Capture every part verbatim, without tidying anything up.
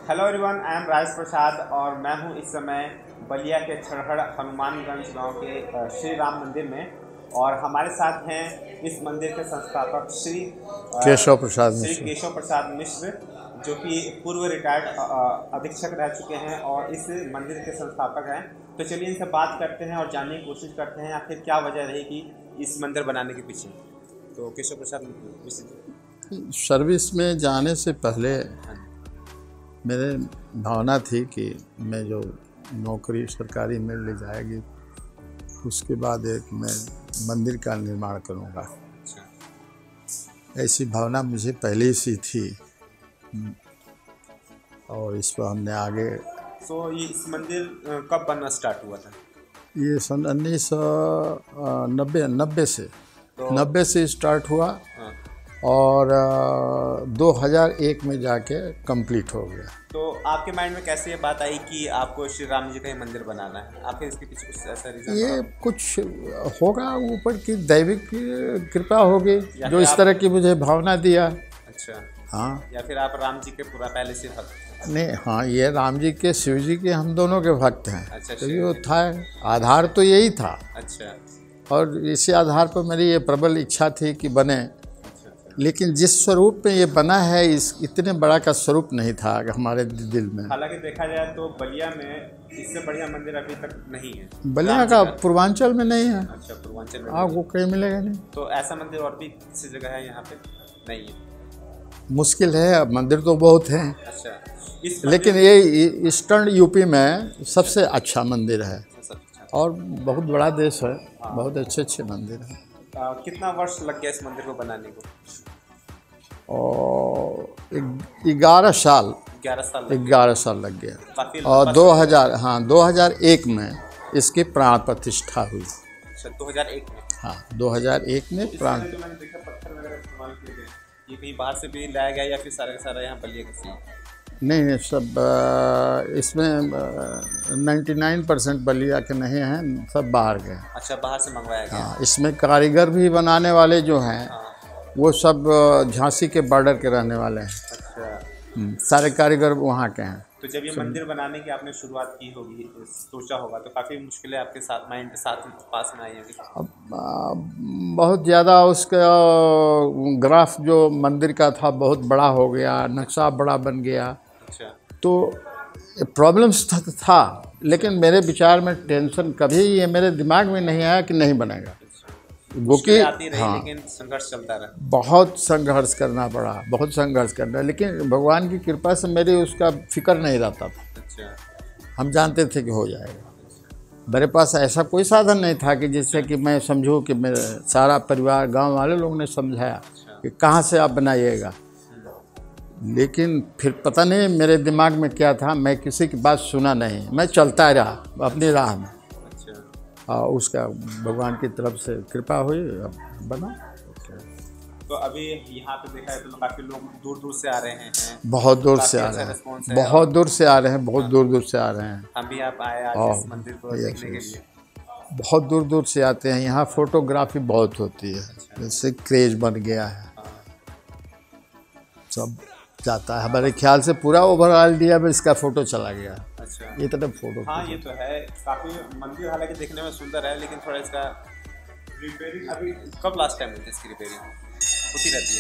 Hello everyone, I am Rajesh Prasad और मैं हूं इस समय बलिया के छरहड़ हनुमानगंज गांव के श्री राम मंदिर में। और हमारे साथ हैं इस मंदिर के संस्थापक श्री केशव प्रसाद श्री मिश्र केशव प्रसाद मिश्र, जो कि पूर्व रिटायर्ड अधीक्षक रह चुके हैं और इस मंदिर के संस्थापक हैं। तो चलिए इनसे बात करते हैं और जानने की कोशिश करते हैं आखिर क्या वजह रहेगी इस मंदिर बनाने के पीछे। तो केशव प्रसाद मिश्र, सर्विस में जाने से पहले मेरे भावना थी कि मैं जो नौकरी सरकारी मिल ली जाएगी उसके बाद एक मैं मंदिर का निर्माण करूंगा। ऐसी भावना मुझे पहले से थी और इस पर हमने आगे। तो ये इस मंदिर कब बनना स्टार्ट हुआ था? ये सन उन्नीस सौ नब्बे नब्बे से तो, नब्बे से स्टार्ट हुआ। हाँ। और दो हज़ार एक में जाके कंप्लीट हो गया। तो आपके माइंड में कैसे ये बात आई कि आपको श्री राम जी का ही मंदिर बनाना है? आखिर इसके पीछे कुछ ऐसा रीजन? ये कुछ होगा, ऊपर की दैविक कृपा होगी जो इस तरह की मुझे भावना दिया। अच्छा, हाँ। या फिर आप राम जी के पूरा पहले से भक्त? नहीं, हाँ, ये राम जी के शिव जी के हम दोनों के भक्त हैं। अच्छा, तो ये था, आधार तो यही था। अच्छा। और इसी आधार पर मेरी ये प्रबल इच्छा थी कि बने। लेकिन जिस स्वरूप में ये बना है, इस इतने बड़ा का स्वरूप नहीं था हमारे दिल में। हालांकि देखा जाए तो बलिया में इससे बढ़िया मंदिर अभी तक नहीं है। बलिया का पूर्वांचल में नहीं है। अच्छा, पूर्वांचल में आपको कहीं मिलेगा नहीं। तो ऐसा मंदिर और भी किसी जगह है यहाँ पे? नहीं है, मुश्किल है। मंदिर तो बहुत हैं। अच्छा, इस लेकिन ये ईस्टर्न यूपी में सबसे अच्छा मंदिर है और बहुत बड़ा देश है। बहुत अच्छे अच्छे मंदिर हैं। आ, कितना वर्ष लग गया इस मंदिर को बनाने को? और ग्यारह साल ग्यारह साल ग्यारह साल लग गया। काफी। और दो हज़ार हाँ दो हज़ार एक में इसकी प्राण प्रतिष्ठा हुई। अच्छा, दो हज़ार एक में? हाँ, दो हज़ार एक में प्राण। तो मैंने देखा पत्थर वगैरह इस्तेमाल किए गए। ये कहीं बाहर से भी लाया गया या फिर सारा का सारा यहाँ बलिया का सीन? नहीं नहीं, सब इसमें निन्यानवे परसेंट बलिया के नहीं हैं, सब बाहर गए। अच्छा, बाहर से मंगवाया गया। हाँ, इसमें कारीगर भी बनाने वाले जो हैं, हाँ। वो सब झांसी के बॉर्डर के रहने वाले हैं। अच्छा, सारे कारीगर वहाँ के हैं। तो जब ये मंदिर बनाने की आपने शुरुआत की होगी, सोचा होगा, तो काफ़ी मुश्किलें आपके साथ माइंड के साथ पास में आई होगी? अब बहुत ज़्यादा उसका ग्राफ जो मंदिर का था बहुत बड़ा हो गया, नक्शा बड़ा बन गया। अच्छा। तो प्रॉब्लम्स था, था लेकिन मेरे विचार में टेंशन कभी ये मेरे दिमाग में नहीं आया कि नहीं बनेगा। वो कि हाँ, लेकिन संघर्ष चलता रहा। बहुत संघर्ष करना पड़ा, बहुत संघर्ष करना, लेकिन भगवान की कृपा से मेरी उसका फिक्र नहीं रहता था। अच्छा। हम जानते थे कि हो जाएगा। मेरे पास ऐसा कोई साधन नहीं था कि जिससे कि मैं समझूं कि मेरे सारा परिवार, गांव वाले लोगों ने समझाया कि कहाँ से आप बनाइएगा। लेकिन फिर पता नहीं मेरे दिमाग में क्या था, मैं किसी की बात सुना नहीं, मैं चलता रहा अपनी राह में। और उसका भगवान की तरफ से कृपा हुई, अब बना। तो अभी यहाँ पे देखा है तो काफ़ी लोग दूर दूर से आ रहे हैं। बहुत दूर से आ रहे हैं, बहुत दूर से आ रहे हैं, बहुत दूर दूर से आ रहे हैं। हम भी आप आए आज इस मंदिर को देखने के लिए। बहुत दूर दूर से आते हैं। यहाँ फोटोग्राफी बहुत होती है, जैसे क्रेज बन गया है, सब जाता है। हमारे ख्याल से पूरा ओवरऑल इंडिया में इसका फोटो चला गया। अच्छा, ये तो फोटो। हाँ, ये तो है। काफ़ी मंदिर हालांकि देखने में सुंदर है, लेकिन थोड़ा इसका रिपेयरिंग अभी कब लास्ट टाइम होती है? इसकी रिपेयरिंग होती रहती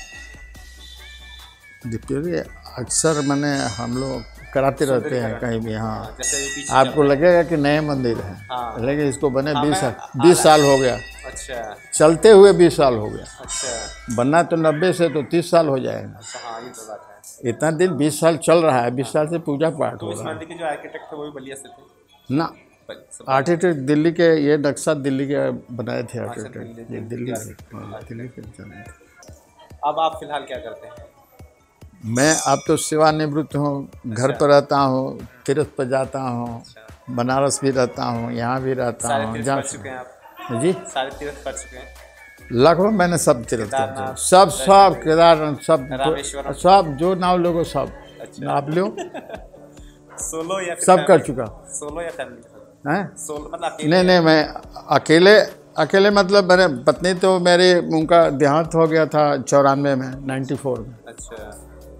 है? रिपेयरिंग अक्सर मैंने हम लोग कराते रहते हैं कहीं भी। हाँ, जैसे आपको लगेगा कि नए मंदिर है। हाँ। लेकिन इसको बने बीस साल बीस साल हो गया। अच्छा, चलते हुए बीस साल हो गया। अच्छा, बनना तो नब्बे से तो तीस साल हो जाएगा। अच्छा, हाँ, ये तो बात है। इतना दिन बीस साल चल रहा है, बीस साल से पूजा पाठ तो हो इस रहा है। मंदिर के जो आर्किटेक्ट थे वो भी बलिया से थे ना, आर्किटेक्ट दिल्ली के, ये नक्शा दिल्ली के बनाए थे आर्किटेक्ट, ये दिल्ली से दिल्ली के बनाए थे। अब आप फिलहाल क्या करते हैं? मैं अब तो सेवानिवृत्त हूँ। घर पर रहता हूँ, तीर्थ पर जाता हूँ, बनारस भी रहता हूँ, यहाँ भी रहता हूँ। जहाँ चुके हैं आप? जी, सारे तीर्थ कर चुके हैं लगभग। मैंने सब तीर्थ कर, सब सब केदारनाथ, सब सब जो नाम लोगो सब नाप लो। सोलो या सब कर चुका। सोलो या फैमिली हैं? सोलो मतलब नहीं नहीं, मैं अकेले अकेले मतलब मेरे पत्नी तो मेरी, उनका देहांत हो गया था चौरानवे में, नाइन्टी फोर में। अच्छा।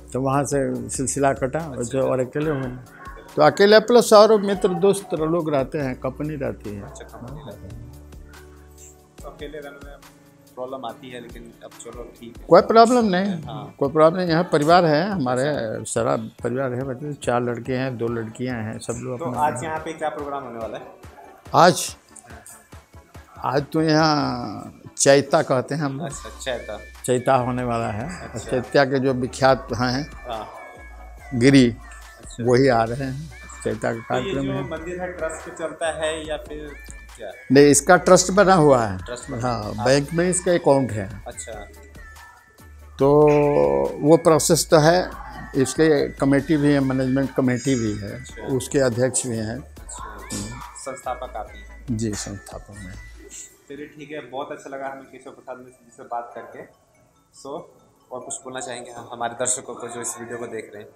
तो वहाँ से सिलसिला कटा जो और अकेले हुए। तो अकेले प्लस और मित्र दोस्त लोग रहते हैं, कंपनी रहती है। अच्छा, कंपनी रहती है। तो अकेले रहने में प्रॉब्लम आती है, लेकिन अब चलो ठीक है, कोई प्रॉब्लम नहीं। हाँ। कोई प्रॉब्लम नहीं। यहाँ परिवार है हमारे, सारा परिवार है, बच्चे चार लड़के हैं, दो लड़कियाँ हैं, सब लोग। तो आज यहाँ पे क्या प्रोग्राम होने वाला है? आज आज तो यहाँ चैता कहते हैं हम लोग। अच्छा, चैता चैता होने वाला है। अच्छा। चैत्या के जो विख्यात हैं हाँ। गिरी, अच्छा। वही आ रहे हैं चैता का तो ये कार्यक्रम जो है। मंदिर है ट्रस्ट पे चलता है या फिर क्या? नहीं, इसका ट्रस्ट बना हुआ है। ट्रस्ट बना हाँ, बैंक में इसका अकाउंट है। अच्छा। तो वो प्रोसेस तो है, इसके कमेटी भी है, मैनेजमेंट कमेटी भी है। अच्छा। उसके अध्यक्ष भी हैं। अच्छा। संस्थापक आप ही? जी, संस्थापक में। चलिए ठीक है, बहुत अच्छा लगा हमें केशव प्रसाद मिश्र जी से बात करके। सो और कुछ बोलना चाहेंगे हम हमारे दर्शकों को जो इस वीडियो को देख रहे हैं?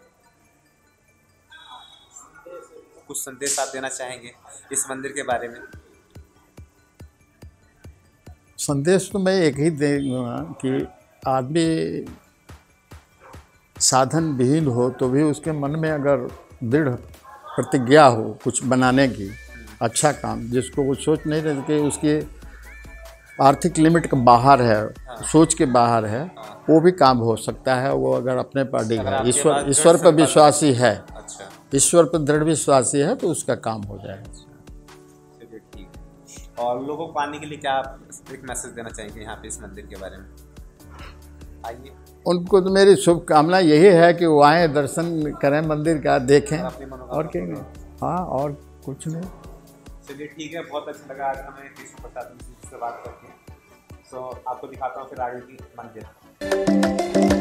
कुछ संदेश आप देना चाहेंगे इस मंदिर के बारे में? संदेश तो मैं एक ही दूंगा कि आदमी साधन विहीन हो तो भी उसके मन में अगर दृढ़ प्रतिज्ञा हो कुछ बनाने की, अच्छा काम, जिसको वो सोच नहीं रहे कि उसकी आर्थिक लिमिट के बाहर है, हाँ। सोच के बाहर है, हाँ। वो भी काम हो सकता है। वो अगर अपने पर अडिग अगर है, आपके ईश्वर पास ईश्वर दृढ़ पर विश्वासी है, अच्छा, ईश्वर पर दृढ़ विश्वासी है, तो उसका काम हो जाएगा। चलिए ठीक है। और लोगों को आने के लिए क्या आप एक मैसेज देना चाहेंगे यहाँ पे इस मंदिर के बारे में? आइए। उनको तो मेरी शुभकामना यही है कि वो आएँ, दर्शन करें मंदिर का, देखें, और अपनी मनोकामना और कहेंगे। हाँ, और कुछ नहीं। चलिए ठीक है, बहुत अच्छा लगा आज हमें केशव प्रसाद मिश्र जी से बात करके। सो आपको दिखाता हूँ फिर आगे की मंदिर।